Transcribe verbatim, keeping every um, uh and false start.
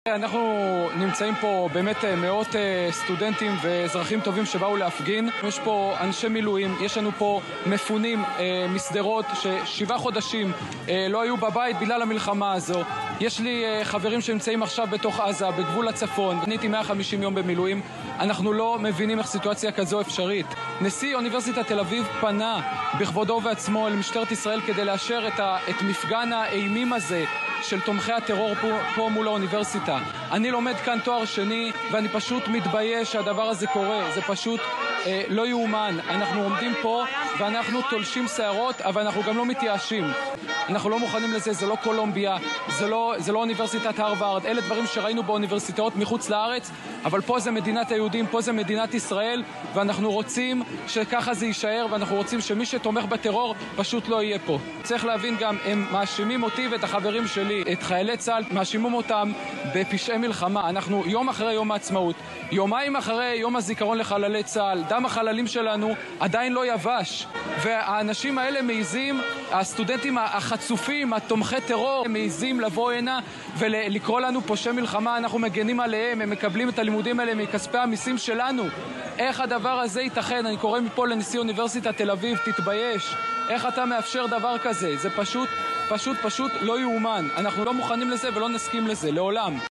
אנחנו נמצאים פה באמת מאות סטודנטים ואזרחים טובים שבאו להפגין. יש פה אנשי מילואים, יש לנו פה מפונים מסדרות ששבעה חודשים לא היו בבית בגלל המלחמה הזו. יש לי חברים שנמצאים עכשיו בתוך עזה, בגבול הצפון. אני הייתי מאה וחמישים יום במילואים. אנחנו לא מבינים איך סיטואציה כזו אפשרית. נשיא אוניברסיטת תל אביב פנה בכבודו ובעצמו אל משטרת ישראל כדי לאשר את, ה... את מפגן האימים הזה של תומכי הטרור פה, פה מול האוניברסיטה. אני לומד כאן תואר שני ואני פשוט מתבייש שהדבר הזה קורה. זה פשוט אה, לא יאומן. אנחנו עומדים פה ואנחנו תולשים שערות, אבל אנחנו גם לא מתייאשים. אנחנו לא מוכנים לזה, זה לא קולומביה, זה לא, זה לא אוניברסיטת הרווארד. אלה דברים שראינו באוניברסיטאות מחוץ לארץ, אבל פה זה מדינת היהודים, פה זה מדינת ישראל, ואנחנו רוצים שככה זה יישאר, ואנחנו רוצים שמי שתומך בטרור פשוט לא יהיה פה. צריך להבין גם, הם מאשימים אותי ואת החברים שלי, את חיילי צה"ל, מאשימים אותם בפשעי מלחמה. אנחנו יום אחרי יום העצמאות, יומיים אחרי יום הזיכרון לחללי צה"ל, דם החללים שלנו עדיין לא יבש, והאנשים האלה מעיזים, הסטודנטים החצופים, התומכי טרור, הם מעיזים לבוא הנה ולקרוא לנו פושעי מלחמה. אנחנו מגנים עליהם, הם מקבלים את הלימודים האלה מכספי המיסים שלנו. איך הדבר הזה ייתכן? אני קורא מפה לנשיא אוניברסיטת תל אביב, תתבייש. איך אתה מאפשר דבר כזה? זה פשוט, פשוט, פשוט לא יאומן. אנחנו לא מוכנים לזה ולא נסכים לזה, לעולם.